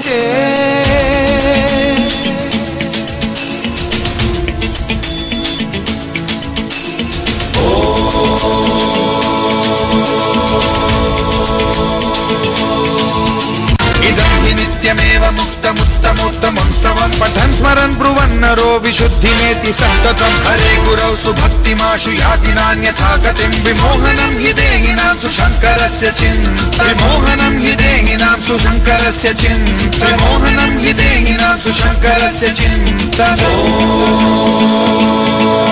भजे। इदं हि नित्यमेव मुक्तमुत्तमोत्तमं पठन् स्मरन् ब्रुवन्नरो विशुद्धिमेति सन्ततं हरे गुरौ सुभक्तिमाशु याति नान्यथा गतिं विमोहनं हि देहिनां सुशङ्करस्य चिन्ता विमोहनं हि देहिनां सुशङ्करस्य चिन्ता विमोहनं हि देहिनां सुशङ्करस्य चिन्ता।